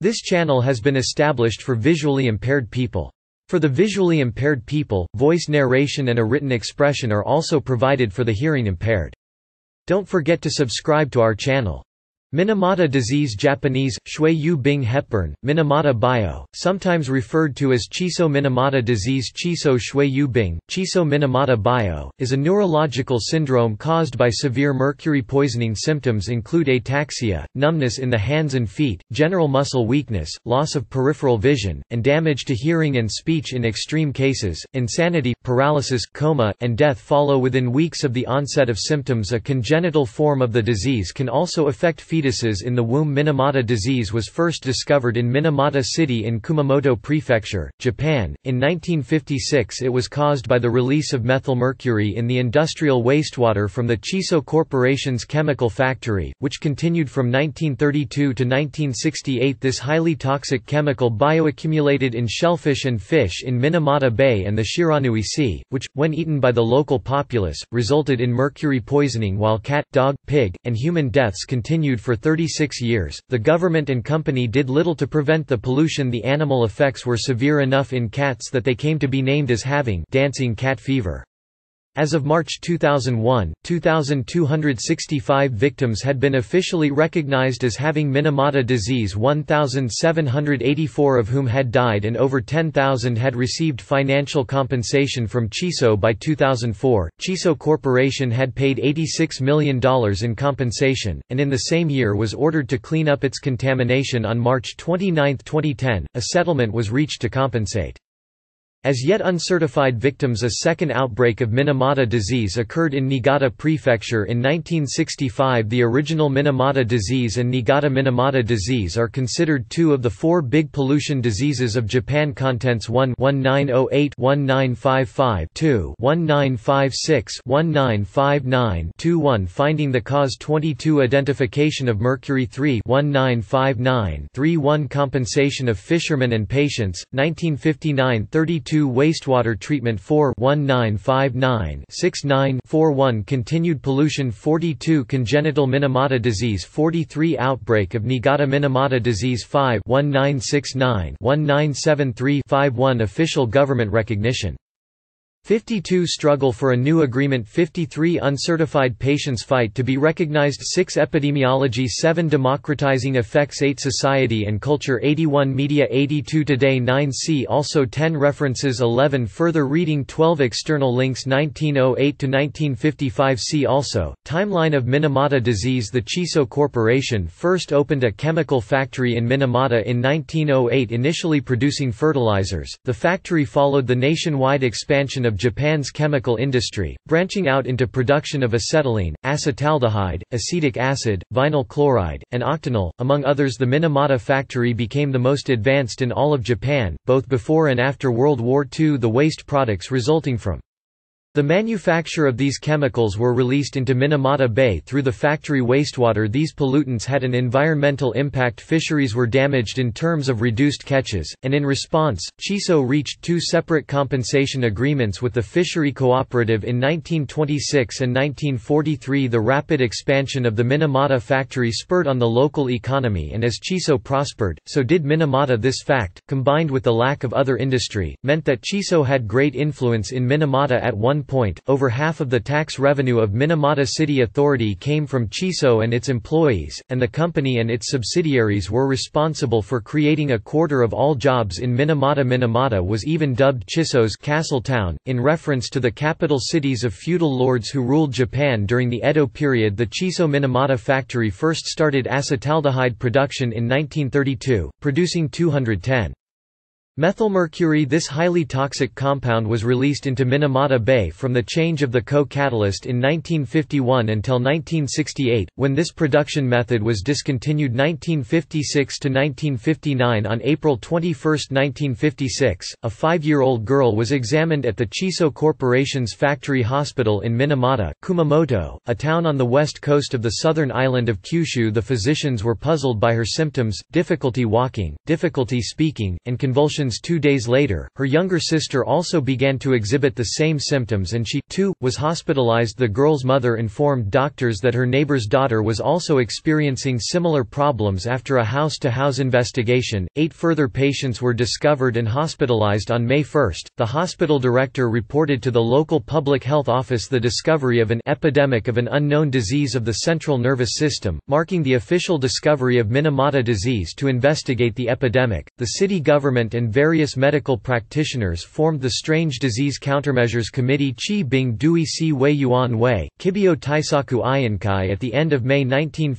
This channel has been established for visually impaired people. For the visually impaired people, voice narration and a written expression are also provided for the hearing impaired. Don't forget to subscribe to our channel. Minamata disease Japanese, Shui Yu Bing Hepburn, Minamata Bio, sometimes referred to as Chiso Minamata disease Chiso Shui Yu Bing, Chiso Minamata Bio, is a neurological syndrome caused by severe mercury poisoning. Symptoms include ataxia, numbness in the hands and feet, general muscle weakness, loss of peripheral vision, and damage to hearing and speech in extreme cases. Insanity, paralysis, coma, and death follow within weeks of the onset of symptoms. A congenital form of the disease can also affect fetuses in the womb. Minamata disease was first discovered in Minamata City in Kumamoto Prefecture, Japan. In 1956 it was caused by the release of methylmercury in the industrial wastewater from the Chiso Corporation's chemical factory, which continued from 1932 to 1968. This highly toxic chemical bioaccumulated in shellfish and fish in Minamata Bay and the Shiranui Sea, which, when eaten by the local populace, resulted in mercury poisoning, while cat, dog, pig, and human deaths continued for 36 years. The government and company did little to prevent the pollution. The animal effects were severe enough in cats that they came to be named as having dancing cat fever. As of March 2001, 2,265 victims had been officially recognized as having Minamata disease, 1,784 of whom had died, and over 10,000 had received financial compensation from Chiso. By 2004, Chiso Corporation had paid $86 million in compensation, and in the same year was ordered to clean up its contamination. On March 29, 2010, a settlement was reached to compensate as yet uncertified victims. A second outbreak of Minamata disease occurred in Niigata Prefecture in 1965. The original Minamata disease and Niigata Minamata disease are considered two of the four big pollution diseases of Japan. Contents 1-1908-1955-2 1956-1959-21 Finding the cause 22 Identification of mercury 3 1959-31 Compensation of fishermen and patients, 1959 32 Wastewater treatment 4 1959-69-41 Continued pollution 42 Congenital Minamata disease 43 Outbreak of Niigata Minamata disease 5 1969-1973-51 Official government recognition 52 Struggle for a new agreement 53 Uncertified patients fight to be recognized 6 Epidemiology 7 Democratizing effects 8 Society and culture 81 Media 82 Today 9 See also 10 References 11 Further reading 12 External links 1908–1955 See also, Timeline of Minamata disease. The Chiso Corporation first opened a chemical factory in Minamata in 1908, initially producing fertilizers. The factory followed the nationwide expansion of Japan's chemical industry, branching out into production of acetylene, acetaldehyde, acetic acid, vinyl chloride, and octanol, among others. The Minamata factory became the most advanced in all of Japan, both before and after World War II. The waste products resulting from the manufacture of these chemicals were released into Minamata Bay through the factory wastewater. These pollutants had an environmental impact. Fisheries were damaged in terms of reduced catches, and in response, Chiso reached 2 separate compensation agreements with the fishery cooperative in 1926 and 1943. The rapid expansion of the Minamata factory spurred on the local economy, and as Chiso prospered, so did Minamata. This fact, combined with the lack of other industry, meant that Chiso had great influence in Minamata. At one point, over half of the tax revenue of Minamata City Authority came from Chiso and its employees, and the company and its subsidiaries were responsible for creating a quarter of all jobs in Minamata. Minamata was even dubbed Chiso's Castle Town, in reference to the capital cities of feudal lords who ruled Japan during the Edo period. The Chiso Minamata factory first started acetaldehyde production in 1932, producing 210 methylmercury. This highly toxic compound was released into Minamata Bay from the change of the co-catalyst in 1951 until 1968, when this production method was discontinued. 1956 to 1959 On April 21, 1956, a 5-year-old girl was examined at the Chiso Corporation's factory hospital in Minamata, Kumamoto, a town on the west coast of the southern island of Kyushu. The physicians were puzzled by her symptoms: difficulty walking, difficulty speaking, and convulsions lessons 2 days later, her younger sister also began to exhibit the same symptoms and she, too, was hospitalized. The girl's mother informed doctors that her neighbor's daughter was also experiencing similar problems. After a house-to-house investigation, 8 further patients were discovered and hospitalized. On May 1, the hospital director reported to the local public health office the discovery of an epidemic of an unknown disease of the central nervous system, marking the official discovery of Minamata disease. To investigate the epidemic, the city government and various medical practitioners formed the Strange Disease Countermeasures Committee Chi Bing Dui Si Wei Yuan Wei, Kibyo Taisaku Iankai. At the end of May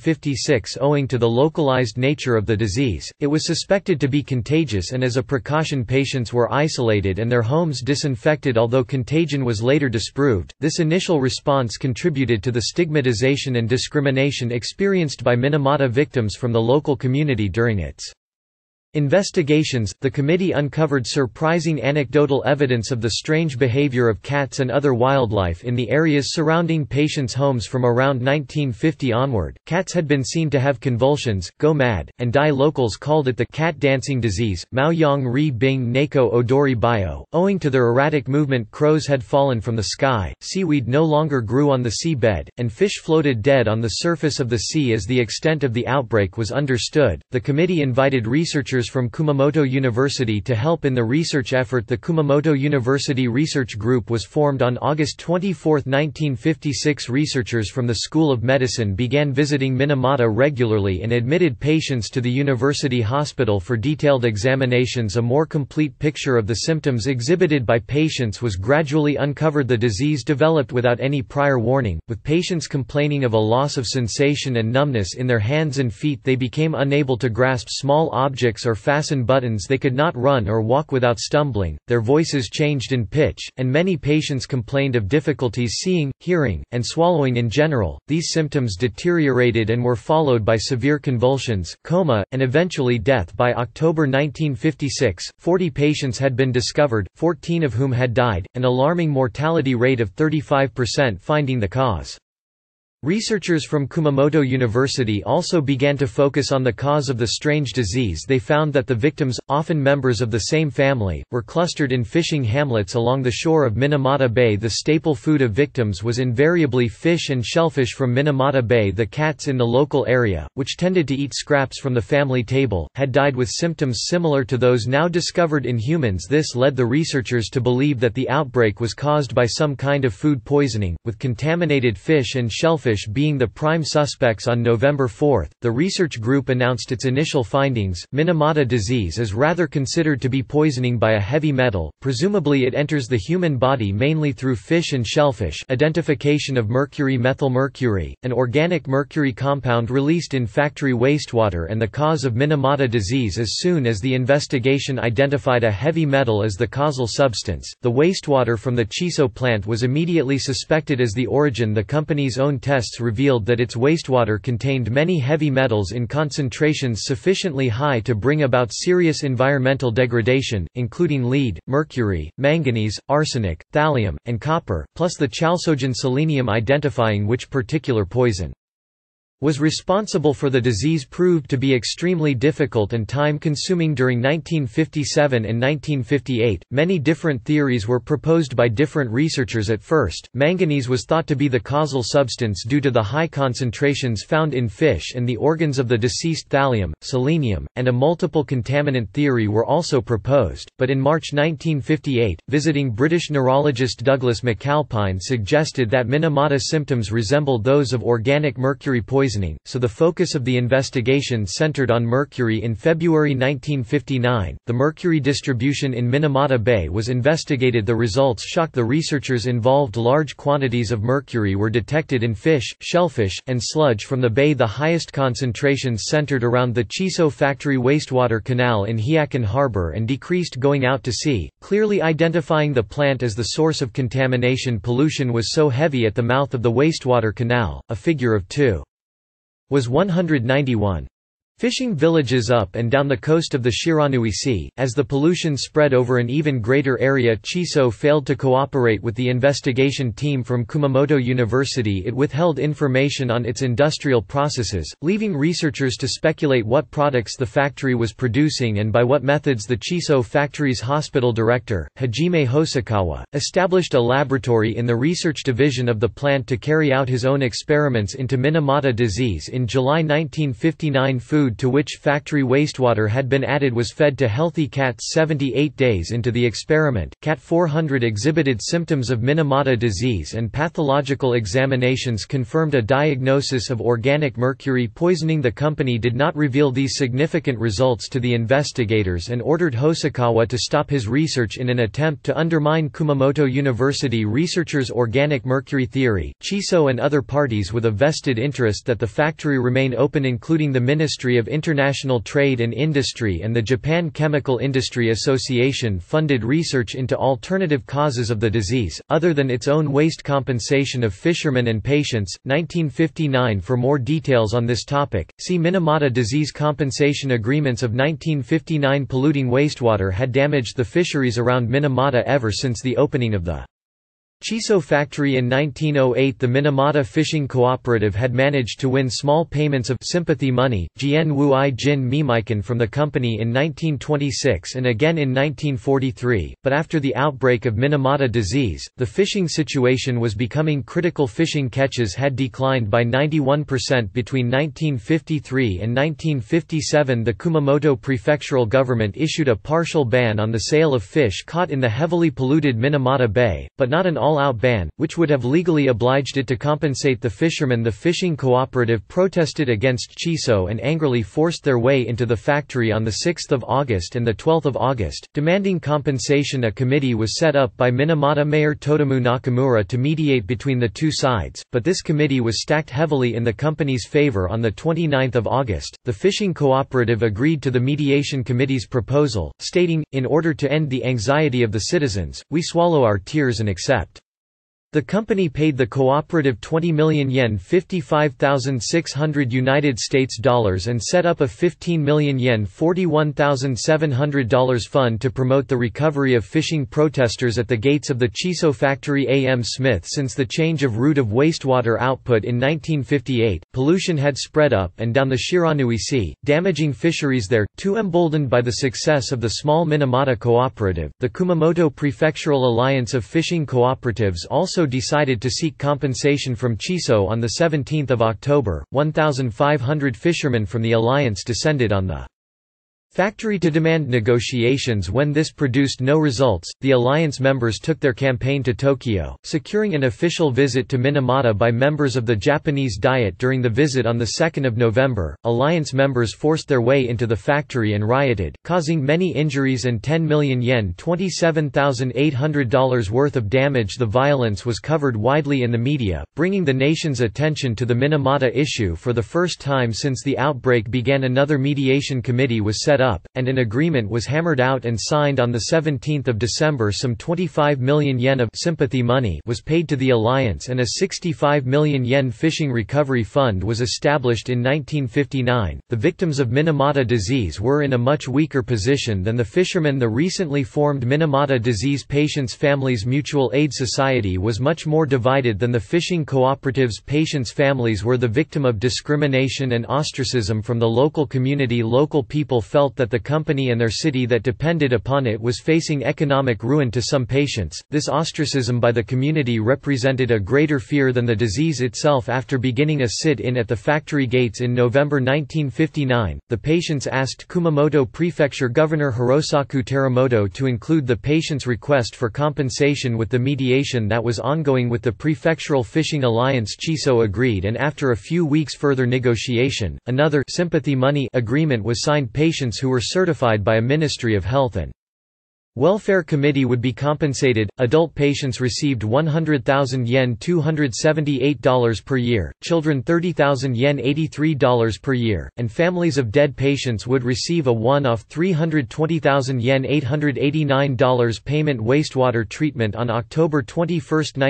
1956, owing to the localized nature of the disease, it was suspected to be contagious, and as a precaution patients were isolated and their homes disinfected. Although contagion was later disproved, this initial response contributed to the stigmatization and discrimination experienced by Minamata victims from the local community during its investigations. The committee uncovered surprising anecdotal evidence of the strange behavior of cats and other wildlife in the areas surrounding patients' homes from around 1950 onward. Cats had been seen to have convulsions, go mad, and die. Locals called it the cat dancing disease. Mao Yang Ri Bing Nako Odori Bio. Owing to their erratic movement, crows had fallen from the sky, seaweed no longer grew on the sea bed, and fish floated dead on the surface of the sea. As the extent of the outbreak was understood, the committee invited researchers from Kumamoto University to help in the research effort. The Kumamoto University Research Group was formed on August 24, 1956. Researchers from the School of Medicine began visiting Minamata regularly and admitted patients to the university hospital for detailed examinations. A more complete picture of the symptoms exhibited by patients was gradually uncovered. The disease developed without any prior warning, with patients complaining of a loss of sensation and numbness in their hands and feet. They became unable to grasp small objects or fasten buttons. They could not run or walk without stumbling. Their voices changed in pitch, and many patients complained of difficulties seeing, hearing, and swallowing in general. These symptoms deteriorated and were followed by severe convulsions, coma, and eventually death. By October 1956, 40 patients had been discovered, 14 of whom had died, an alarming mortality rate of 35%. Finding the cause. Researchers from Kumamoto University also began to focus on the cause of the strange disease. They found that the victims, often members of the same family, were clustered in fishing hamlets along the shore of Minamata Bay. The staple food of victims was invariably fish and shellfish from Minamata Bay. The cats in the local area, which tended to eat scraps from the family table, had died with symptoms similar to those now discovered in humans. This led the researchers to believe that the outbreak was caused by some kind of food poisoning, with contaminated fish and shellfish being the prime suspects. On November 4, the research group announced its initial findings. Minamata disease is rather considered to be poisoning by a heavy metal, presumably it enters the human body mainly through fish and shellfish. Identification of mercury methylmercury, an organic mercury compound released in factory wastewater, and the cause of Minamata disease. As soon as the investigation identified a heavy metal as the causal substance, the wastewater from the Chiso plant was immediately suspected as the origin. The company's own tests revealed that its wastewater contained many heavy metals in concentrations sufficiently high to bring about serious environmental degradation, including lead, mercury, manganese, arsenic, thallium, and copper, plus the chalcogen selenium. Identifying which particular poison was responsible for the disease proved to be extremely difficult and time-consuming. During 1957 and 1958, many different theories were proposed by different researchers. At first, manganese was thought to be the causal substance due to the high concentrations found in fish and the organs of the deceased. Thallium, selenium, and a multiple contaminant theory were also proposed, but in March 1958, visiting British neurologist Douglas McAlpine suggested that Minamata symptoms resembled those of organic mercury poisoning, so the focus of the investigation centered on mercury. In February 1959, the mercury distribution in Minamata Bay was investigated. The results shocked the researchers involved. Large quantities of mercury were detected in fish, shellfish, and sludge from the bay. The highest concentrations centered around the Chiso factory wastewater canal in Hyakan Harbor and decreased going out to sea, clearly identifying the plant as the source of contamination. Pollution was so heavy at the mouth of the wastewater canal, a figure of 2 was 191. Fishing villages up and down the coast of the Shiranui Sea. As the pollution spread over an even greater area, Chiso failed to cooperate with the investigation team from Kumamoto University. It withheld information on its industrial processes, leaving researchers to speculate what products the factory was producing and by what methods. The Chiso factory's hospital director, Hajime Hosokawa, established a laboratory in the research division of the plant to carry out his own experiments into Minamata disease. In July 1959, food to which factory wastewater had been added was fed to healthy cats 78 days into the experiment. Cat 400 exhibited symptoms of Minamata disease and pathological examinations confirmed a diagnosis of organic mercury poisoning. The company did not reveal these significant results to the investigators and ordered Hosokawa to stop his research in an attempt to undermine Kumamoto University researchers' organic mercury theory. Chiso and other parties with a vested interest that the factory remain open, including the Ministry of International Trade and Industry and the Japan Chemical Industry Association, funded research into alternative causes of the disease, other than its own waste compensation of fishermen and patients. 1959. For more details on this topic, see Minamata Disease Compensation Agreements of 1959. Polluting wastewater had damaged the fisheries around Minamata ever since the opening of the Chiso factory in 1908. The Minamata Fishing Cooperative had managed to win small payments of sympathy money, Jien Wui Jin Mimikan, from the company in 1926 and again in 1943, but after the outbreak of Minamata disease, the fishing situation was becoming critical. Fishing catches had declined by 91% between 1953 and 1957. The Kumamoto prefectural government issued a partial ban on the sale of fish caught in the heavily polluted Minamata Bay, but not an all-out ban, which would have legally obliged it to compensate the fishermen. The fishing cooperative protested against Chiso and angrily forced their way into the factory on 6 August and 12 August, demanding compensation. A committee was set up by Minamata Mayor Totomu Nakamura to mediate between the two sides, but this committee was stacked heavily in the company's favor. On 29 August, the fishing cooperative agreed to the mediation committee's proposal, stating, "In order to end the anxiety of the citizens, we swallow our tears and accept." The company paid the cooperative 20 million yen $55,600 United States dollars and set up a 15 million yen $41,700 fund to promote the recovery of fishing protesters at the gates of the Chiso factory. A.M. Smith. Since the change of route of wastewater output in 1958, pollution had spread up and down the Shiranui Sea, damaging fisheries there. Too emboldened by the success of the small Minamata cooperative, the Kumamoto Prefectural Alliance of Fishing Cooperatives also decided to seek compensation from Chiso. On 17 October, 1,500 fishermen from the alliance descended on the factory to demand negotiations. When this produced no results, the alliance members took their campaign to Tokyo, securing an official visit to Minamata by members of the Japanese Diet. During the visit on 2 November, alliance members forced their way into the factory and rioted, causing many injuries and 10 million yen $27,800 worth of damage. The violence was covered widely in the media, bringing the nation's attention to the Minamata issue. For the first time since the outbreak began, another mediation committee was set up, and an agreement was hammered out and signed on 17 December. Some 25 million yen of sympathy money was paid to the alliance and a 65 million yen fishing recovery fund was established in 1959. The victims of Minamata disease were in a much weaker position than the fishermen. The recently formed Minamata Disease Patients Families Mutual Aid Society was much more divided than the fishing cooperatives. Patients' families were the victim of discrimination and ostracism from the local community. Local people felt that the company and their city that depended upon it was facing economic ruin. To some patients, this ostracism by the community represented a greater fear than the disease itself. After beginning a sit-in at the factory gates in November 1959, the patients asked Kumamoto Prefecture Governor Hirosaku Teramoto to include the patients' request for compensation with the mediation that was ongoing with the Prefectural Fishing Alliance. Chiso agreed, and after a few weeks further negotiation, another sympathy money agreement was signed. Patients who were certified by a Ministry of Health and Welfare Committee would be compensated. Adult patients received 100,000 yen $278 per year, children 30,000 yen $83 per year, and families of dead patients would receive a one-off 320,000 yen $889 payment. Wastewater treatment. On October 21,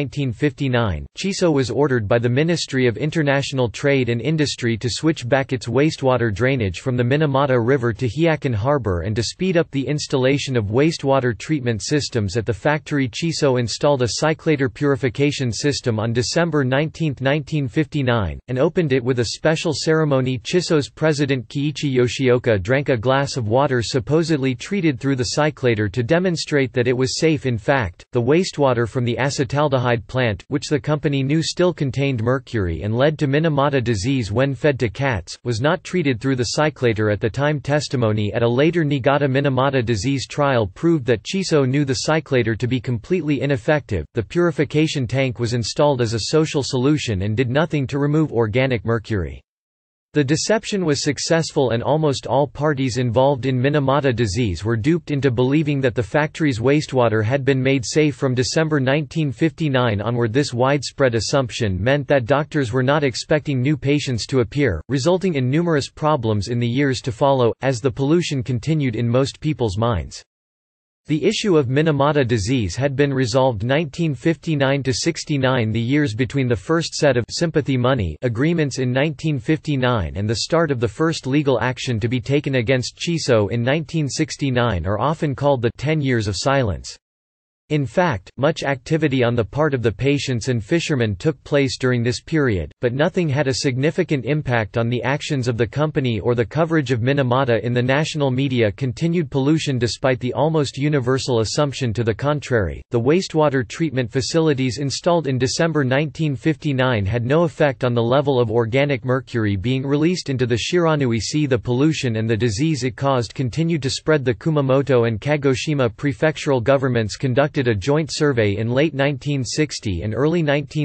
1959, Chiso was ordered by the Ministry of International Trade and Industry to switch back its wastewater drainage from the Minamata River to Hyakan Harbor and to speed up the installation of wastewater treatment systems at the factory. Chiso installed a cyclator purification system on December 19, 1959, and opened it with a special ceremony. Chiso's president Kiichi Yoshioka drank a glass of water supposedly treated through the cyclator to demonstrate that it was safe. In fact, the wastewater from the acetaldehyde plant, which the company knew still contained mercury and led to Minamata disease when fed to cats, was not treated through the cyclator at the time. Testimony at a later Niigata-Minamata disease trial proved that Chiso knew the cyclator to be completely ineffective. The purification tank was installed as a social solution and did nothing to remove organic mercury. The deception was successful and almost all parties involved in Minamata disease were duped into believing that the factory's wastewater had been made safe from December 1959 onward. This widespread assumption meant that doctors were not expecting new patients to appear, resulting in numerous problems in the years to follow, as the pollution continued in most people's minds. The issue of Minamata disease had been resolved 1959–69, the years between the first set of sympathy money agreements in 1959 and the start of the first legal action to be taken against Chiso in 1969 are often called the 10 years of silence. In fact, much activity on the part of the patients and fishermen took place during this period, but nothing had a significant impact on the actions of the company or the coverage of Minamata in the national media. Continued pollution. Despite the almost universal assumption to the contrary, the wastewater treatment facilities installed in December 1959 had no effect on the level of organic mercury being released into the Shiranui Sea. The pollution and the disease it caused continued to spread. The Kumamoto and Kagoshima prefectural governments conducted a joint survey in late 1960 and early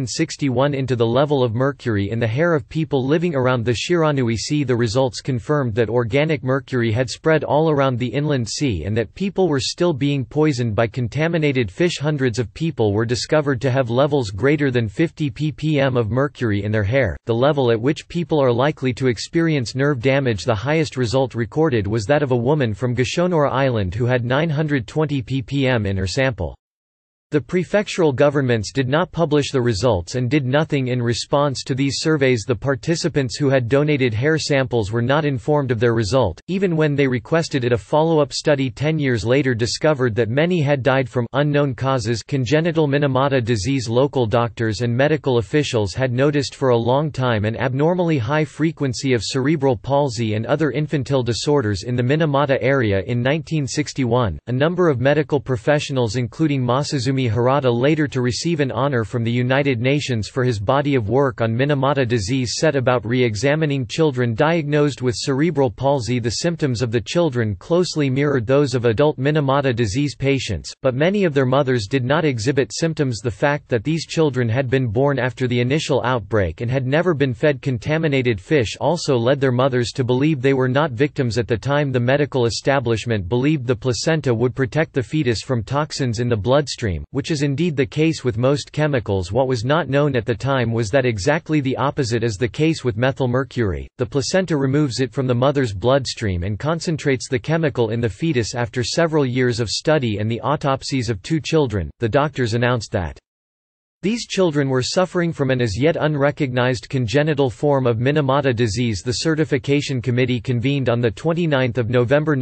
1961 into the level of mercury in the hair of people living around the Shiranui Sea. The results confirmed that organic mercury had spread all around the inland sea and that people were still being poisoned by contaminated fish. Hundreds of people were discovered to have levels greater than 50 ppm of mercury in their hair, the level at which people are likely to experience nerve damage. The highest result recorded was that of a woman from Gashonora Island who had 920 ppm in her sample. The prefectural governments did not publish the results and did nothing in response to these surveys. The participants who had donated hair samples were not informed of their result, even when they requested it. A follow-up study 10 years later discovered that many had died from unknown causes. Congenital Minamata disease. Local doctors and medical officials had noticed for a long time an abnormally high frequency of cerebral palsy and other infantile disorders in the Minamata area. In 1961, a number of medical professionals including Masazumi Harada, later to receive an honor from the United Nations for his body of work on Minamata disease, set about re-examining children diagnosed with cerebral palsy. The symptoms of the children closely mirrored those of adult Minamata disease patients, but many of their mothers did not exhibit symptoms. The fact that these children had been born after the initial outbreak and had never been fed contaminated fish also led their mothers to believe they were not victims at the time. The medical establishment believed the placenta would protect the fetus from toxins in the bloodstream, which is indeed the case with most chemicals. What was not known at the time was that exactly the opposite is the case with methylmercury. The placenta removes it from the mother's bloodstream and concentrates the chemical in the fetus. After several years of study and the autopsies of 2 children, the doctors announced that these children were suffering from an as yet unrecognized congenital form of Minamata disease. The certification committee convened on 29 November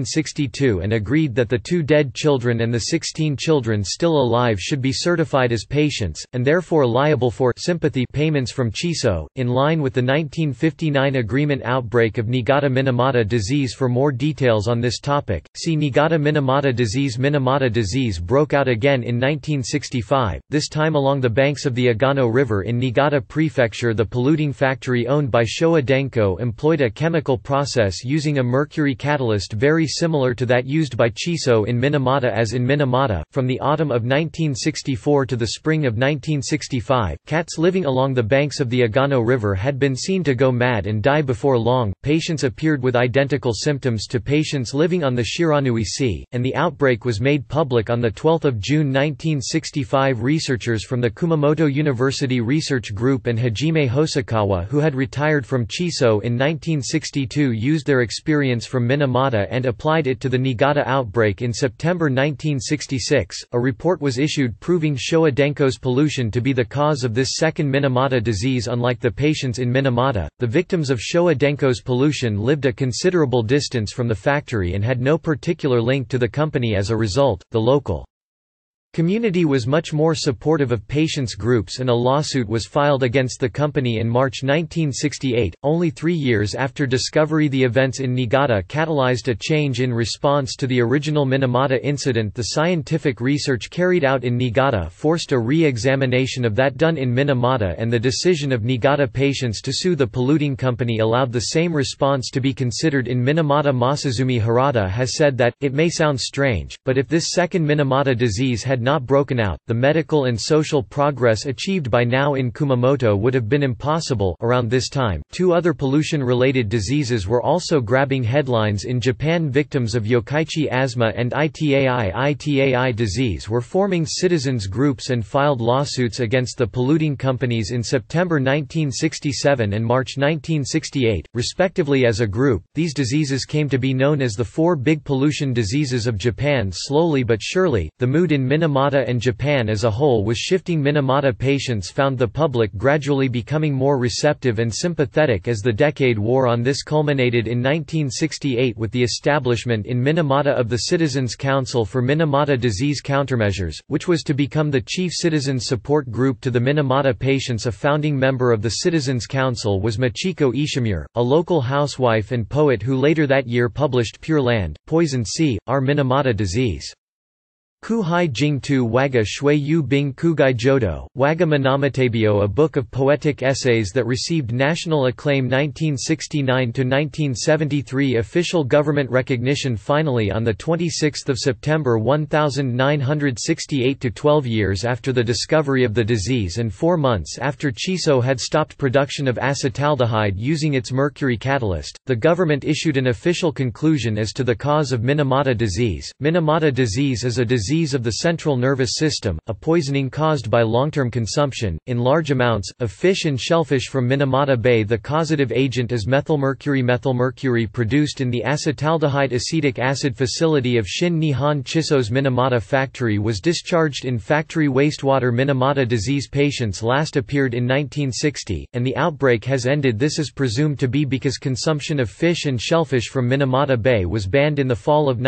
1962 and agreed that the 2 dead children and the 16 children still alive should be certified as patients, and therefore liable for sympathy payments from Chiso, in line with the 1959 agreement. Outbreak of Niigata-Minamata disease. For more details on this topic, see Niigata-Minamata disease. Minamata disease broke out again in 1965, this time along along the banks of the Agano River in Niigata Prefecture. The polluting factory owned by Showa Denko employed a chemical process using a mercury catalyst very similar to that used by Chiso in Minamata. As in Minamata, from the autumn of 1964 to the spring of 1965, cats living along the banks of the Agano River had been seen to go mad and die before long. Patients appeared with identical symptoms to patients living on the Shiranui Sea, and the outbreak was made public on 12 June 1965. Researchers from the Kumamoto University Research Group and Hajime Hosokawa, who had retired from Chiso in 1962, used their experience from Minamata and applied it to the Niigata outbreak. In September 1966, a report was issued proving Showa Denko's pollution to be the cause of this second Minamata disease. Unlike the patients in Minamata, the victims of Showa Denko's pollution lived a considerable distance from the factory and had no particular link to the company. As a result, the local community was much more supportive of patients' groups, and a lawsuit was filed against the company in March 1968. Only 3 years after discovery, the events in Niigata catalyzed a change in response to the original Minamata incident. The scientific research carried out in Niigata forced a re-examination of that done in Minamata, and the decision of Niigata patients to sue the polluting company allowed the same response to be considered in Minamata. Masazumi Harada has said that, "It may sound strange, but if this second Minamata disease had not broken out, the medical and social progress achieved by now in Kumamoto would have been impossible." Around this time, 2 other pollution-related diseases were also grabbing headlines in Japan. Victims of Yokkaichi asthma and ITAI disease were forming citizens groups and filed lawsuits against the polluting companies in September 1967 and March 1968, respectively. As a group, these diseases came to be known as the 4 big pollution diseases of Japan. Slowly but surely, the mood in Minamata and Japan as a whole was shifting. Minamata patients found the public gradually becoming more receptive and sympathetic as the decade wore on. This culminated in 1968 with the establishment in Minamata of the Citizens Council for Minamata Disease Countermeasures, which was to become the chief citizens support group to the Minamata patients. A founding member of the Citizens Council was Machiko Ishimura, a local housewife and poet who later that year published Pure Land, Poison Sea, Our Minamata Disease. Kuhai Jingtu Waga Shui Yu Bing Kugai Jodo, Waga Manamatabio, a book of poetic essays that received national acclaim. 1969–1973 official government recognition. Finally, on 26 September 1968, 12 years after the discovery of the disease and 4 months after Chiso had stopped production of acetaldehyde using its mercury catalyst, the government issued an official conclusion as to the cause of Minamata disease. Minamata disease is a disease of the central nervous system, a poisoning caused by long-term consumption, in large amounts, of fish and shellfish from Minamata Bay. The causative agent is methylmercury. Methylmercury produced in the acetaldehyde acetic acid facility of Shin Nihon Chiso's Minamata factory was discharged in factory wastewater. Minamata disease patients last appeared in 1960, and the outbreak has ended. This is presumed to be because consumption of fish and shellfish from Minamata Bay was banned in the fall of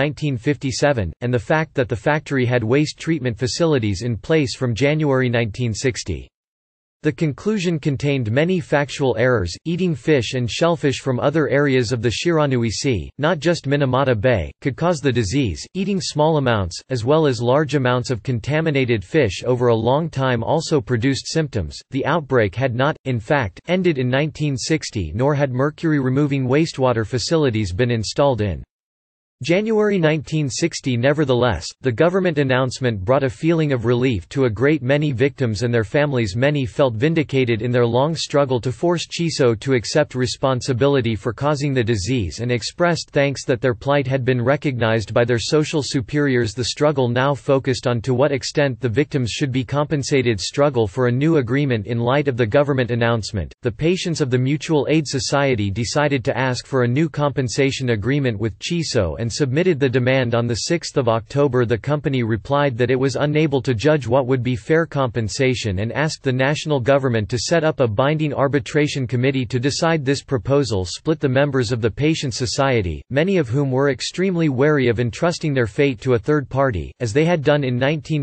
1957, and the fact that the factory had waste treatment facilities in place from January 1960. The conclusion contained many factual errors. Eating fish and shellfish from other areas of the Shiranui Sea, not just Minamata Bay, could cause the disease. Eating small amounts, as well as large amounts of contaminated fish over a long time also produced symptoms. The outbreak had not, in fact, ended in 1960, nor had mercury-removing wastewater facilities been installed in January 1960. Nevertheless, the government announcement brought a feeling of relief to a great many victims and their families. Many felt vindicated in their long struggle to force Chiso to accept responsibility for causing the disease and expressed thanks that their plight had been recognized by their social superiors. The struggle now focused on to what extent the victims should be compensated. Struggle for a new agreement. In light of the government announcement, the patients of the Mutual Aid Society decided to ask for a new compensation agreement with Chiso and submitted the demand on 6 October. The company replied that it was unable to judge what would be fair compensation and asked the national government to set up a binding arbitration committee to decide. This proposal split the members of the Patient Society, many of whom were extremely wary of entrusting their fate to a third party, as they had done in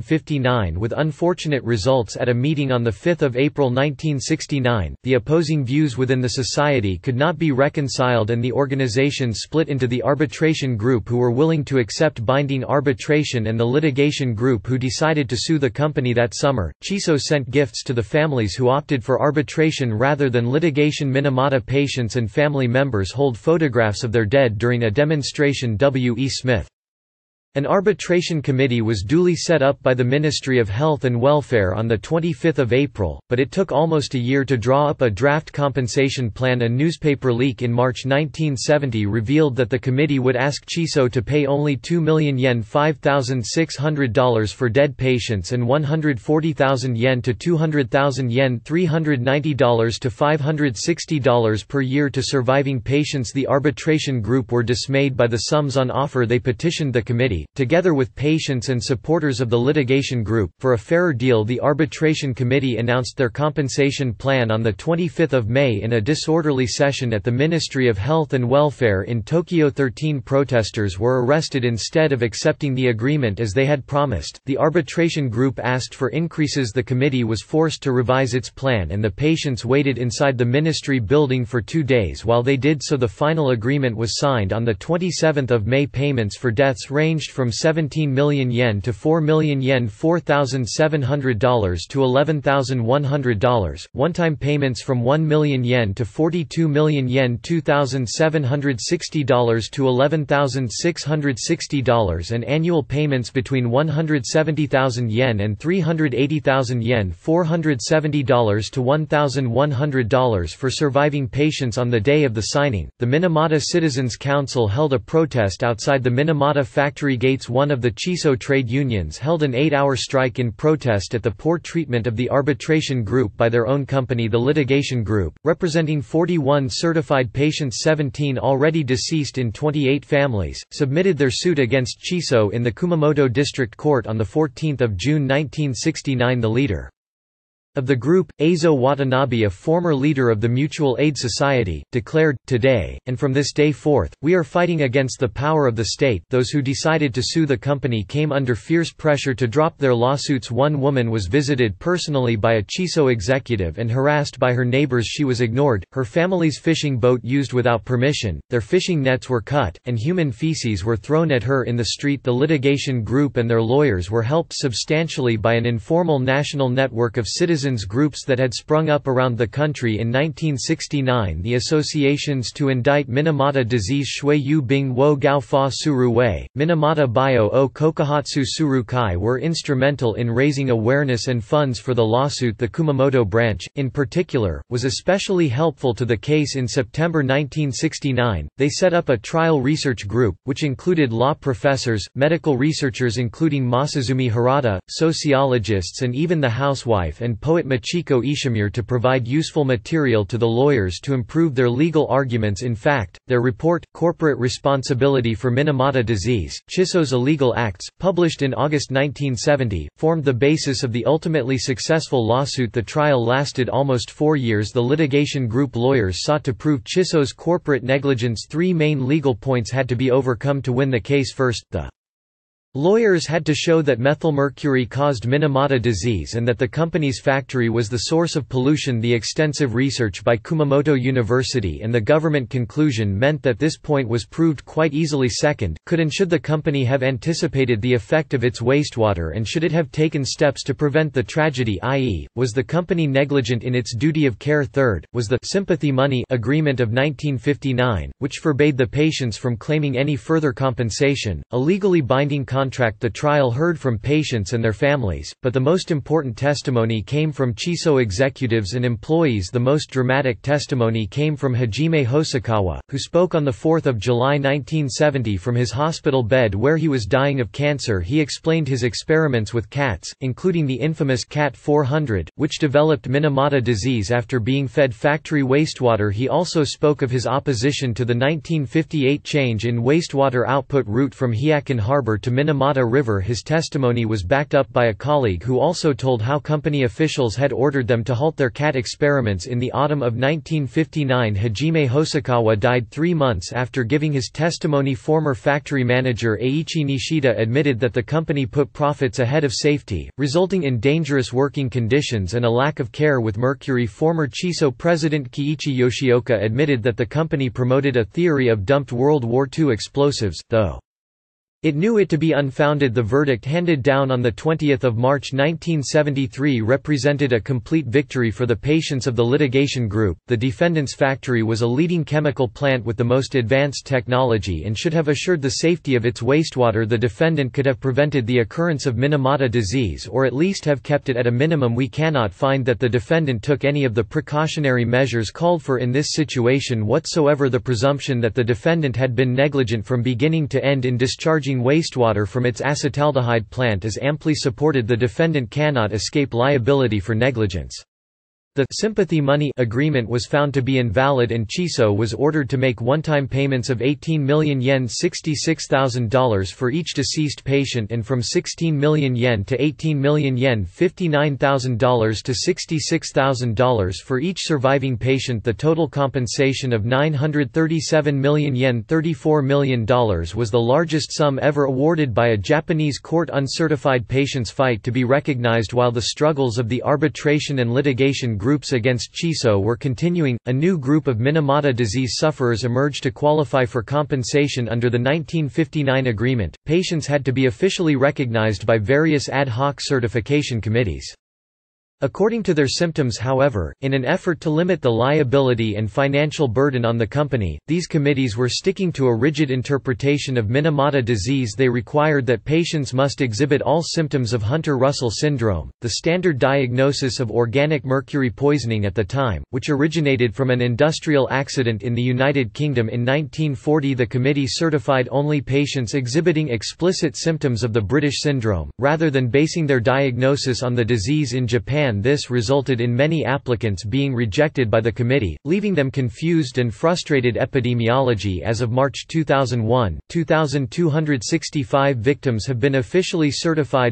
1959 with unfortunate results. At a meeting on 5 April 1969, the opposing views within the society could not be reconciled and the organization split into the arbitration group group who were willing to accept binding arbitration and the litigation group who decided to sue the company that summer. Chiso sent gifts to the families who opted for arbitration rather than litigation. Minamata patients and family members hold photographs of their dead during a demonstration. W. E. Smith. An arbitration committee was duly set up by the Ministry of Health and Welfare on 25 April, but it took almost a year to draw up a draft compensation plan. A newspaper leak in March 1970 revealed that the committee would ask Chiso to pay only 2 million yen $5,600 for dead patients and 140,000 yen to 200,000 yen $390 to $560 per year to surviving patients. The arbitration group were dismayed by the sums on offer. They petitioned the committee, together with patients and supporters of the litigation group, for a fairer deal. The arbitration committee announced their compensation plan on 25 May in a disorderly session at the Ministry of Health and Welfare in Tokyo. 13 protesters were arrested instead of accepting the agreement as they had promised. The arbitration group asked for increases. The committee was forced to revise its plan and the patients waited inside the ministry building for 2 days while they did so. The final agreement was signed on 27 May. Payments for deaths ranged from 17 million yen to 4 million yen $4,700 to $11,100, one-time payments from 1 million yen to 42 million yen $2,760 to $11,660, and annual payments between 170,000 yen and 380,000 yen $470 to $1,100 for surviving patients. On the day of the signing, the Minamata Citizens Council held a protest outside the Minamata factory gates. One of the Chiso trade unions held an 8-hour strike in protest at the poor treatment of the arbitration group by their own company. The litigation group, representing 41 certified patients, 17 already deceased in 28 families, submitted their suit against Chiso in the Kumamoto District Court on 14 June 1969. The leader of the group, Eizo Watanabe, a former leader of the Mutual Aid Society, declared, "Today, and from this day forth, we are fighting against the power of the state." Those who decided to sue the company came under fierce pressure to drop their lawsuits. One woman was visited personally by a Chiso executive and harassed by her neighbors. She was ignored, her family's fishing boat used without permission, their fishing nets were cut, and human feces were thrown at her in the street. The litigation group and their lawyers were helped substantially by an informal national network of citizens groups that had sprung up around the country. In 1969, the associations to indict Minamata disease Shui Yu Bing Wo Gao Fa Suru Wei, Minamata Bio O Kokuhatsu Suru Kai were instrumental in raising awareness and funds for the lawsuit. The Kumamoto branch, in particular, was especially helpful to the case. In September 1969, they set up a trial research group, which included law professors, medical researchers including Masazumi Harada, sociologists and even the housewife and poet Machiko Ishimura, to provide useful material to the lawyers to improve their legal arguments. In fact, their report, Corporate Responsibility for Minamata Disease, Chiso's Illegal Acts, published in August 1970, formed the basis of the ultimately successful lawsuit. The trial lasted almost 4 years. The litigation group lawyers sought to prove Chiso's corporate negligence. 3 main legal points had to be overcome to win the case. First, the lawyers had to show that methylmercury caused Minamata disease and that the company's factory was the source of pollution. The extensive research by Kumamoto University and the government conclusion meant that this point was proved quite easily. Second, could and should the company have anticipated the effect of its wastewater, and should it have taken steps to prevent the tragedy, i.e., was the company negligent in its duty of care? Third, was the sympathy money agreement of 1959, which forbade the patients from claiming any further compensation, a legally binding contract. The trial heard from patients and their families, but the most important testimony came from Chiso executives and employees. The most dramatic testimony came from Hajime Hosokawa, who spoke on 4 July 1970 from his hospital bed where he was dying of cancer. He explained his experiments with cats, including the infamous Cat 400, which developed Minamata disease after being fed factory wastewater. He also spoke of his opposition to the 1958 change in wastewater output route from Hyakin Harbor to Minamata River. His testimony was backed up by a colleague who also told how company officials had ordered them to halt their cat experiments. In the autumn of 1959, Hajime Hosokawa died 3 months after giving his testimony. Former factory manager Eiichi Nishida admitted that the company put profits ahead of safety, resulting in dangerous working conditions and a lack of care with mercury. Former Chiso president Kiichi Yoshioka admitted that the company promoted a theory of dumped World War II explosives, though It knew it to be unfounded. The verdict handed down on 20 March 1973 represented a complete victory for the patients of the litigation group. The defendant's factory was a leading chemical plant with the most advanced technology and should have assured the safety of its wastewater. The defendant could have prevented the occurrence of Minamata disease or at least have kept it at a minimum. We cannot find that the defendant took any of the precautionary measures called for in this situation whatsoever. The presumption that the defendant had been negligent from beginning to end in discharging wastewater from its acetaldehyde plant is amply supported. The defendant cannot escape liability for negligence. The sympathy money agreement was found to be invalid and Chiso was ordered to make one-time payments of 18 million yen $66,000 for each deceased patient and from 16 million yen to 18 million yen $59,000 to $66,000 for each surviving patient. The total compensation of 937 million yen $34 million was the largest sum ever awarded by a Japanese court. Uncertified patients' fight to be recognized while the struggles of the arbitration and litigation groups against Chiso were continuing. A new group of Minamata disease sufferers emerged to qualify for compensation under the 1959 agreement. Patients had to be officially recognized by various ad hoc certification committees. According to their symptoms, however, in an effort to limit the liability and financial burden on the company, these committees were sticking to a rigid interpretation of Minamata disease. They required that patients must exhibit all symptoms of Hunter-Russell syndrome, the standard diagnosis of organic mercury poisoning at the time, which originated from an industrial accident in the United Kingdom in 1940. The committee certified only patients exhibiting explicit symptoms of the British syndrome, rather than basing their diagnosis on the disease in Japan. This resulted in many applicants being rejected by the committee, leaving them confused and frustrated. Epidemiology. As of March 2001, 2,265 victims have been officially certified,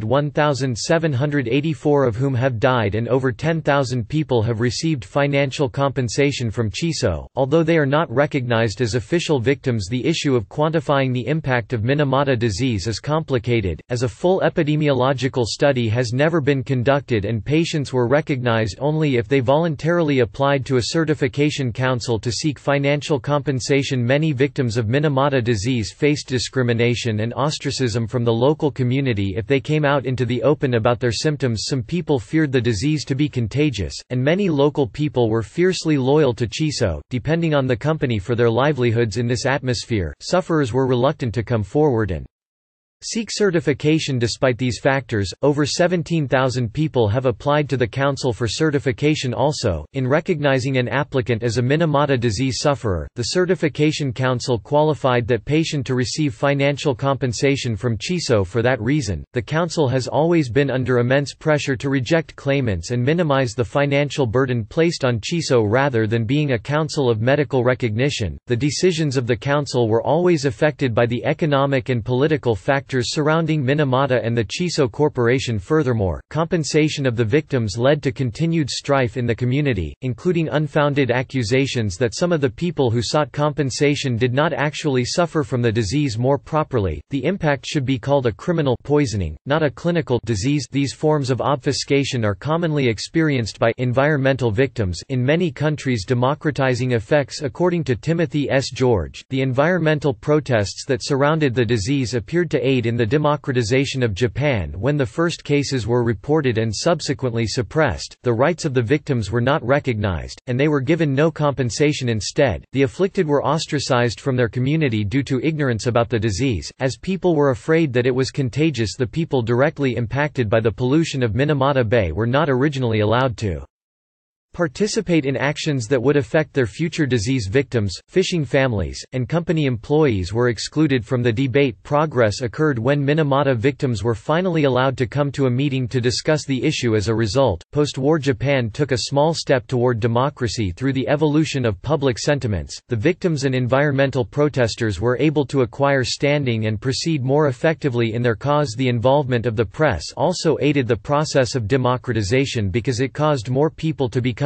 1,784 of whom have died and over 10,000 people have received financial compensation from Chiso. Although they are not recognized as official victims, the issue of quantifying the impact of Minamata disease is complicated, as a full epidemiological study has never been conducted and patients were recognized only if they voluntarily applied to a certification council to seek financial compensation. Many victims of Minamata disease faced discrimination and ostracism from the local community if they came out into the open about their symptoms. Some people feared the disease to be contagious, and many local people were fiercely loyal to Chiso, depending on the company for their livelihoods. In this atmosphere, sufferers were reluctant to come forward and seek certification. Despite these factors, over 17,000 people have applied to the Council for certification. Also, in recognizing an applicant as a Minamata disease sufferer, the Certification Council qualified that patient to receive financial compensation from Chiso. For that reason, the Council has always been under immense pressure to reject claimants and minimize the financial burden placed on Chiso. Rather than being a council of medical recognition, the decisions of the Council were always affected by the economic and political factors surrounding Minamata and the Chiso Corporation. Furthermore, compensation of the victims led to continued strife in the community, including unfounded accusations that some of the people who sought compensation did not actually suffer from the disease. More properly, the impact should be called a criminal poisoning, not a clinical disease. These forms of obfuscation are commonly experienced by environmental victims in many countries. Democratizing effects. According to Timothy S. George, the environmental protests that surrounded the disease appeared to aid in the democratization of Japan. When the first cases were reported and subsequently suppressed, the rights of the victims were not recognized, and they were given no compensation. Instead, the afflicted were ostracized from their community due to ignorance about the disease, as people were afraid that it was contagious. The people directly impacted by the pollution of Minamata Bay were not originally allowed to participate in actions that would affect their future. Disease victims, fishing families, and company employees were excluded from the debate. Progress occurred when Minamata victims were finally allowed to come to a meeting to discuss the issue. As a result, post-war Japan took a small step toward democracy through the evolution of public sentiments. The victims and environmental protesters were able to acquire standing and proceed more effectively in their cause. The involvement of the press also aided the process of democratization because it caused more people to become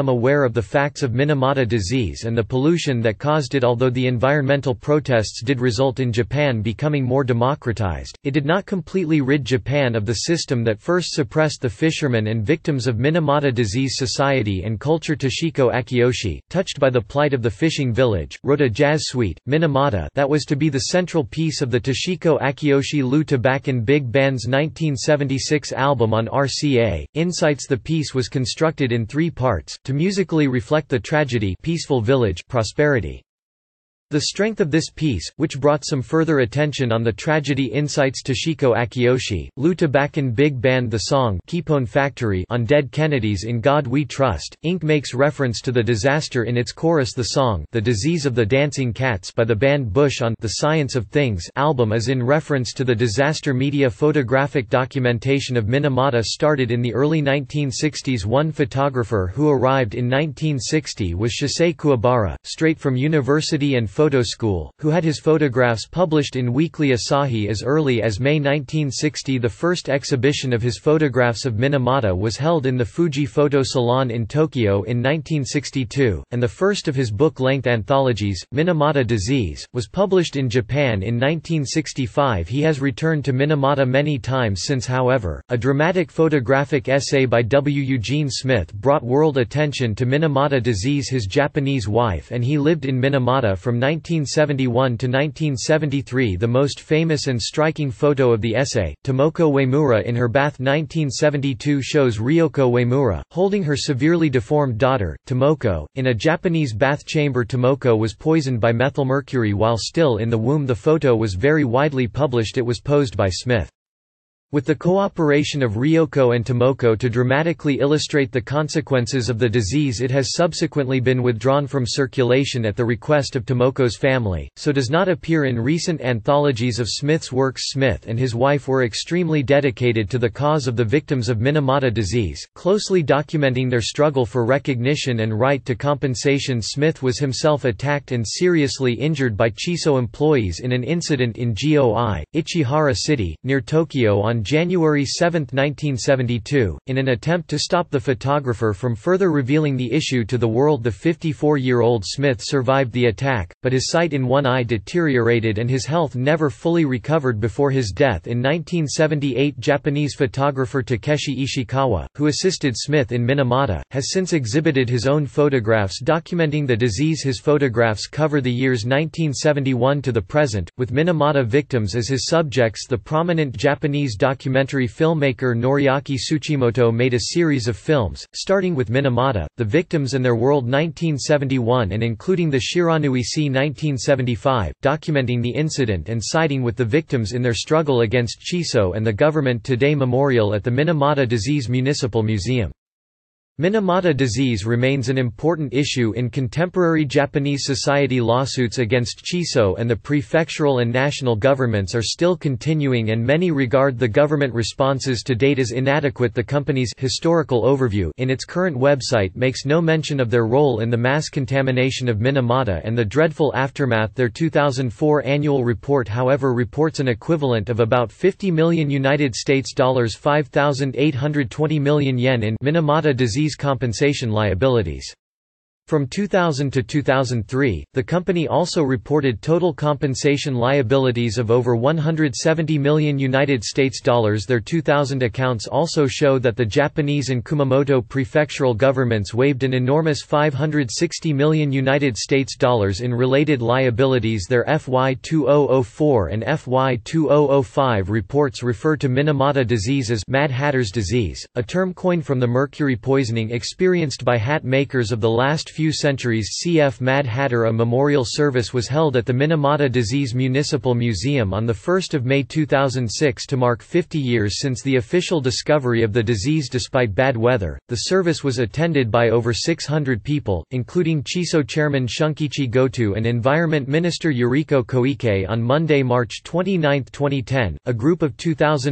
become aware of the facts of Minamata disease and the pollution that caused it. Although the environmental protests did result in Japan becoming more democratized, it did not completely rid Japan of the system that first suppressed the fishermen and victims of Minamata disease. Society and culture. Toshiko Akiyoshi, touched by the plight of the fishing village, wrote a jazz suite, Minamata, that was to be the central piece of the Toshiko Akiyoshi Lu Tabakan Big Band's 1976 album on RCA Insights. The piece was constructed in 3 parts, to musically reflect the tragedy Peaceful Village prosperity. The strength of this piece, which brought some further attention on the tragedy Insights. Toshiko Akiyoshi, Lu Tabakan Big Band. The song Keepone Factory on Dead Kennedys In God We Trust, Inc. makes reference to the disaster in its chorus. The song The Disease of the Dancing Cats by the band Bush on The Science of Things album is in reference to the disaster. Media photographic documentation of Minamata started in the early 1960s. One photographer who arrived in 1960 was Shisei Kuwabara, straight from university and photo school, who had his photographs published in Weekly Asahi as early as May 1960. The first exhibition of his photographs of Minamata was held in the Fuji Photo Salon in Tokyo in 1962, and the first of his book-length anthologies, Minamata Disease, was published in Japan in 1965. He has returned to Minamata many times since. However, a dramatic photographic essay by W. Eugene Smith brought world attention to Minamata disease. His Japanese wife and he lived in Minamata from 1971 to 1973. The most famous and striking photo of the essay, Tomoko Uemura in her bath 1972, shows Ryoko Uemura, holding her severely deformed daughter, Tomoko, in a Japanese bath chamber. Tomoko was poisoned by methylmercury while still in the womb. The photo was very widely published. It was posed by Smith. With the cooperation of Ryoko and Tomoko to dramatically illustrate the consequences of the disease, it has subsequently been withdrawn from circulation at the request of Tomoko's family, so does not appear in recent anthologies of Smith's works. Smith and his wife were extremely dedicated to the cause of the victims of Minamata disease, closely documenting their struggle for recognition and right to compensation. Smith was himself attacked and seriously injured by Chiso employees in an incident in Goi, Ichihara City, near Tokyo on January 7, 1972, in an attempt to stop the photographer from further revealing the issue to the world. The 54-year-old Smith survived the attack, but his sight in one eye deteriorated and his health never fully recovered before his death in 1978. Japanese photographer Takeshi Ishikawa, who assisted Smith in Minamata, has since exhibited his own photographs documenting the disease. His photographs cover the years 1971 to the present, with Minamata victims as his subjects. The prominent Japanese documentary filmmaker Noriaki Tsuchimoto made a series of films, starting with Minamata, The Victims and Their World 1971 and including the Shiranui Sea 1975, documenting the incident and siding with the victims in their struggle against Chiso and the government. Today memorial at the Minamata Disease Municipal Museum. Minamata disease remains an important issue in contemporary Japanese society. Lawsuits against Chiso and the prefectural and national governments are still continuing, and many regard the government responses to date as inadequate. The company's historical overview in its current website makes no mention of their role in the mass contamination of Minamata and the dreadful aftermath. Their 2004 annual report, however, reports an equivalent of about 50 million United States dollars, 5,820 million yen in Minamata disease compensation liabilities. From 2000 to 2003, the company also reported total compensation liabilities of over 170 million United States dollars. Their 2000 accounts also show that the Japanese and Kumamoto prefectural governments waived an enormous 560 million United States dollars in related liabilities. Their FY 2004 and FY 2005 reports refer to Minamata disease as Mad Hatter's disease, a term coined from the mercury poisoning experienced by hat makers of the last few centuries. Cf. Mad Hatter. A memorial service was held at the Minamata Disease Municipal Museum on 1 May 2006 to mark 50 years since the official discovery of the disease. Despite bad weather, the service was attended by over 600 people, including Chiso chairman Shunkichi Goto and Environment Minister Yuriko Koike. On Monday, March 29, 2010, a group of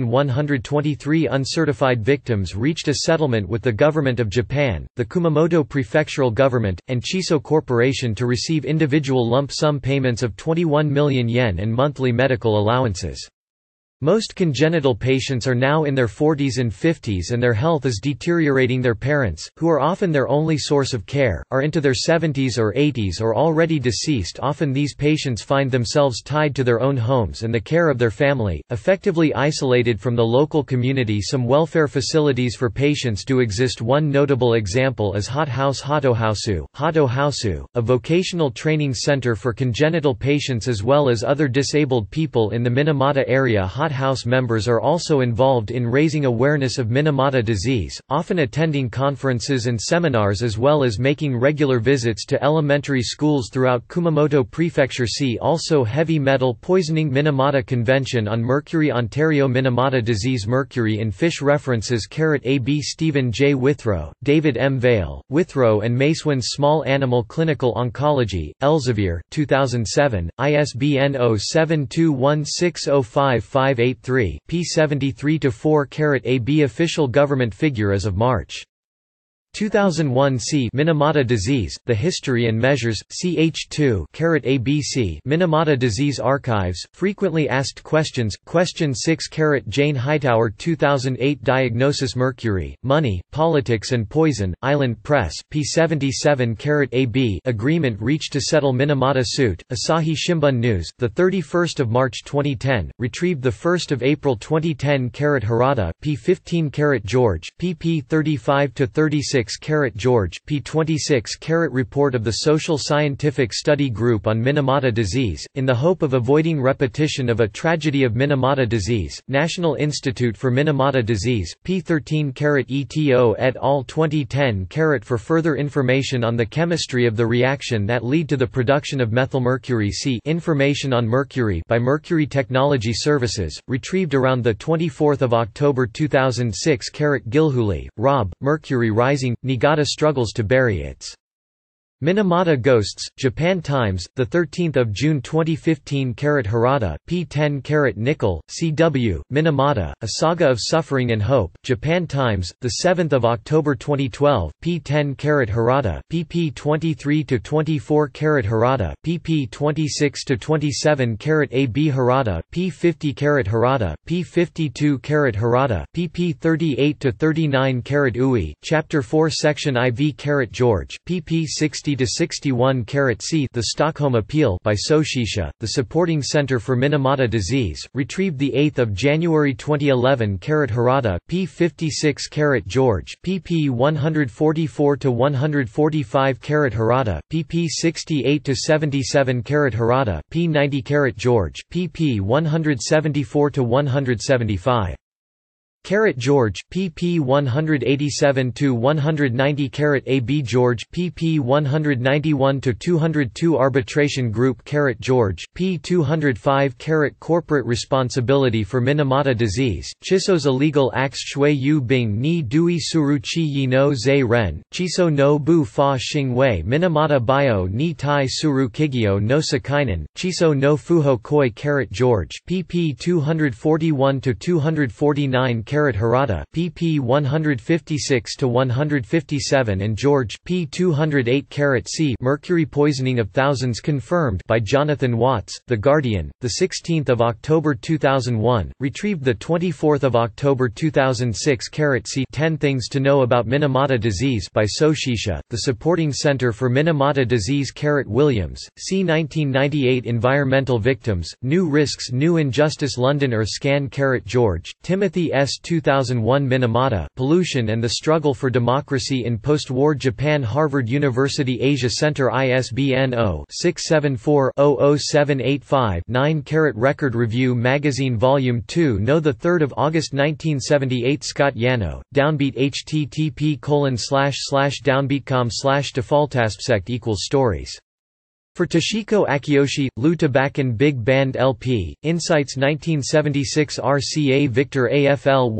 2,123 uncertified victims reached a settlement with the government of Japan, the Kumamoto prefectural government, and Chiso Corporation to receive individual lump sum payments of 21 million yen and monthly medical allowances. Most congenital patients are now in their 40s and 50s and their health is deteriorating. Their parents, who are often their only source of care, are into their 70s or 80s or already deceased. Often these patients find themselves tied to their own homes and the care of their family, effectively isolated from the local community. Some welfare facilities for patients do exist. One notable example is Hot House Hatohausu, a vocational training center for congenital patients as well as other disabled people in the Minamata area. Hot House members are also involved in raising awareness of Minamata disease, often attending conferences and seminars as well as making regular visits to elementary schools throughout Kumamoto Prefecture. See also Heavy metal poisoning. Minamata Convention on Mercury. Ontario. Minamata disease. Mercury in fish. References *AB Stephen J. Withrow, David M. Vale, Withrow and Macewin. Small Animal Clinical Oncology, Elsevier, 2007, ISBN 0721605583, p. 73-4. AB official government figure as of March 2001. C. Minamata disease, the history and measures, ch2 ABC Minamata disease archives, frequently asked questions, question 6 Jane Hightower 2008 Diagnosis Mercury, Money, Politics and Poison, Island Press, p. 77 AB Agreement reached to settle Minamata suit, Asahi Shimbun News, 31 March 2010, retrieved 1 April 2010 Harada, p. 15 George, pp 35–36 George, p. 26 Report of the Social Scientific Study Group on Minamata Disease, in the hope of avoiding repetition of a tragedy of Minamata disease, National Institute for Minamata Disease, p. 13 Eto et al. 2010 For further information on the chemistry of the reaction that lead to the production of methylmercury, see Information on Mercury by Mercury Technology Services, retrieved around 24 October 2006 Gilhooly, Rob, Mercury Rising, Niigata struggles to bury its Minamata Ghosts, Japan Times, 13 June 2015 Harada, p. 10 Nickel, C.W., Minamata, A Saga of Suffering and Hope, Japan Times, 7 October 2012, p. 10 Harada, pp 23–24 Harada, pp 26–27 AB Harada, p. 50 Harada, p. 52 Harada, pp 38–39 Ui, Chapter 4 Section IV George, pp 60–61 C. The Stockholm Appeal by Soshisha, the Supporting Center for Minamata Disease, retrieved 8 January 2011 Harada, p. 56 George, pp 144–145 Harada, pp 68–77 Harada, p. 90 George, pp 174–175. George, pp 187–190 AB George, pp 191–202 Arbitration Group George, p. 205 Corporate Responsibility for Minamata Disease, Chiso's Illegal Acts Shui Yu Bing Ni Dui Suru Chi Yi no Zai Ren, Chiso no Bu Fa Xing Wei Minamata Bio Ni Tai Suru Kigyo no Sakainen, Chiso no Fuho Koi George, pp 241–249 Harada, pp 156–157 and George, p. 208 C. Mercury Poisoning of Thousands Confirmed by Jonathan Watts, The Guardian, 16 October 2001, retrieved 24 October 2006 C. 10 Things to Know About Minamata Disease by Soshisha, the Supporting Center for Minamata Disease Williams, c. 1998 Environmental Victims, New Risks New Injustice London Scan George, Timothy S. 2001 Minamata, Pollution and the Struggle for Democracy in Post-War Japan Harvard University Asia Center ISBN 0-674-00785-9 Record Review Magazine Volume 2 No 3 August 1978 Scott Yano, Downbeat http://downbeat.com/defaultaspect =stories for Toshiko Akiyoshi, Lou Tabakan Big Band LP, Insights 1976 RCA Victor AFL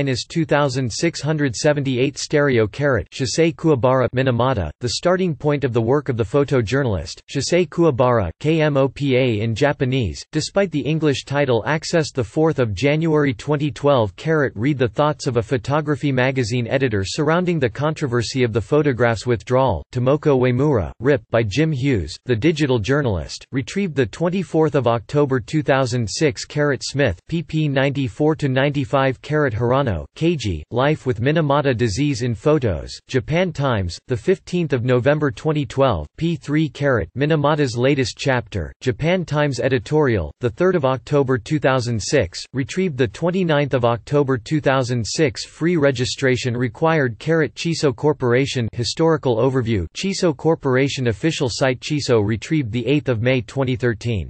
1-2678 Stereo Shisei Kuwabara Minamata, the starting point of the work of the photojournalist, Shisei Kuwabara, KMOPA in Japanese, despite the English title accessed 4 January 2012 Read the thoughts of a photography magazine editor surrounding the controversy of the photograph's withdrawal, Tomoko Uemura, Rip by Jim Hughes, The digital journalist, retrieved 24 October 2006. Smith, pp 94–95. Hirano, Keiji, Life with Minamata Disease in Photos, Japan Times, 15 November 2012, p. 3. Minamata's latest chapter, Japan Times editorial, 3 October 2006, retrieved 29 October 2006. Free registration required. Chiso Corporation historical overview. Chiso Corporation official site. Chiso retrieved 8 May 2013.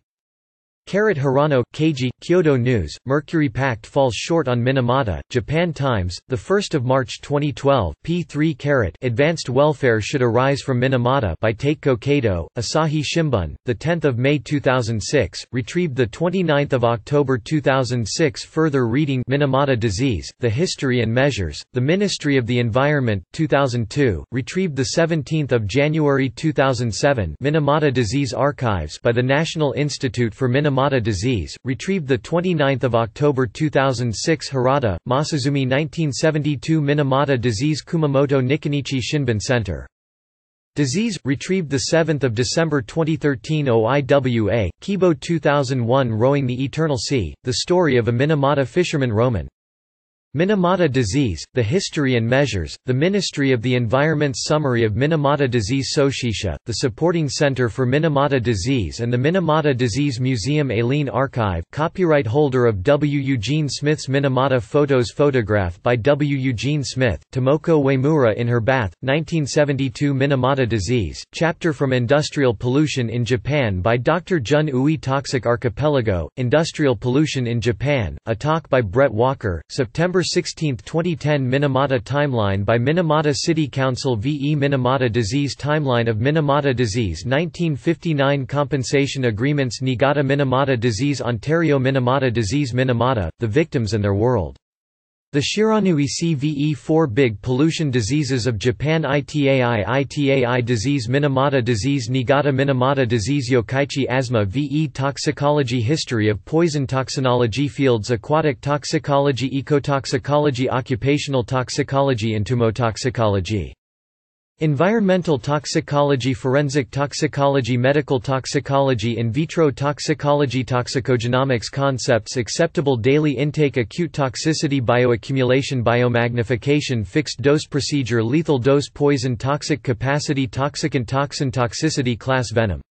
Hirano, Keiji, Kyodo News, Mercury Pact falls short on Minamata, Japan Times, 1 March 2012, p. 3. Advanced welfare should arise from Minamata by Taiko Kato, Asahi Shimbun, 10 May 2006, retrieved 29 October 2006. Further reading. Minamata Disease, The History and Measures, The Ministry of the Environment, 2002, retrieved 17 January 2007. Minamata Disease Archives by the National Institute for Minamata Disease, retrieved 29 October 2006. Harada, Masazumi 1972. Minamata Disease Kumamoto Nikkanichi Shinbun Center. Disease, retrieved 7 December 2013. OIWA, Kibo 2001. Rowing the Eternal Sea, The Story of a Minamata Fisherman. Roman. Minamata Disease, The History and Measures, The Ministry of the Environment's Summary of Minamata Disease. Soshisha, the supporting center for Minamata Disease and the Minamata Disease Museum. Aileen Archive, copyright holder of W. Eugene Smith's Minamata Photos. Photograph by W. Eugene Smith, Tomoko Uemura in her bath, 1972. Minamata Disease, chapter from Industrial Pollution in Japan by Dr. Jun Ui. Toxic Archipelago, Industrial Pollution in Japan, a talk by Brett Walker, September 16, 2010. Minamata Timeline by Minamata City Council. VE Minamata Disease Timeline of Minamata Disease 1959. Compensation Agreements. Niigata Minamata Disease. Ontario Minamata Disease. Minamata, the Victims and Their World. The Shiranui CVE 4 Big Pollution Diseases of Japan. ITAI Disease. Minamata Disease. Niigata Minamata Disease. Yokkaichi Asthma. VE Toxicology. History of Poison. Toxinology Fields. Aquatic Toxicology, Ecotoxicology, Occupational Toxicology, Entomotoxicology, Environmental Toxicology, Forensic Toxicology, Medical Toxicology, In vitro Toxicology, Toxicogenomics. Concepts. Acceptable daily intake. Acute toxicity, Bioaccumulation, Biomagnification, Fixed dose procedure, Lethal dose, Poison, Toxic capacity, Toxicant, Toxin, Toxicity, Class. Venom.